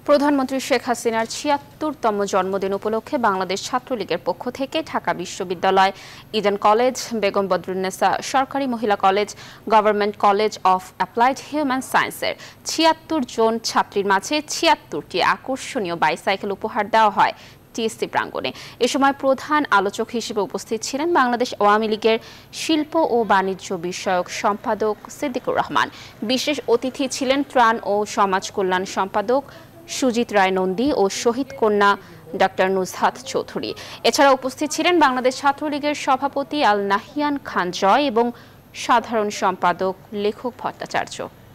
প্রধানমন্ত্রী শেখ হাসিনার ৭৬তম জন্মদিন উপলক্ষে বাংলাদেশ ছাত্রলীগের পক্ষ থেকে ঢাকা বিশ্ববিদ্যালয়, ইডেন কলেজ, বেগম বদরুন্নেসা সরকারি মহিলা college, government college of applied human সায়েন্সের ৭৬ জন ছাত্রীর মাঝে ৭৬টি আকর্ষণীয় বাইসাইকেল উপহার দেওয়া হয় টিএসসি প্রাঙ্গণে। এ সময় প্রধান আলোচক হিসেবে উপস্থিত ছিলেন বাংলাদেশ আওয়ামী লীগের শিল্প ও বাণিজ্য বিষয়ক সম্পাদক সিদ্দিকুর রহমান। বিশেষ অতিথি ছিলেন ত্রাণ ও সমাজ কল্যাণ সম্পাদক সুজিত রায় নন্দী ও শহীদ কন্যা ডক্টর নুজহাত চৌধুরী। এছাড়া উপস্থিত ছিলেন বাংলাদেশ ছাত্রলীগের সভাপতি আল নাহিয়ান খান জয় এবং সাধারণ সম্পাদক লেখক ভট্টাচার্য।